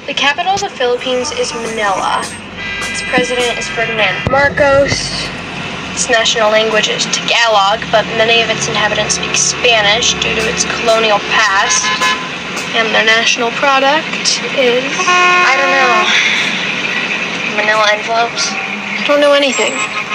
The capital of the Philippines is Manila. Its president is Ferdinand Marcos. Its national language is Tagalog, but many of its inhabitants speak Spanish due to its colonial past. And their national product is... I don't know. Manila envelopes? I don't know anything.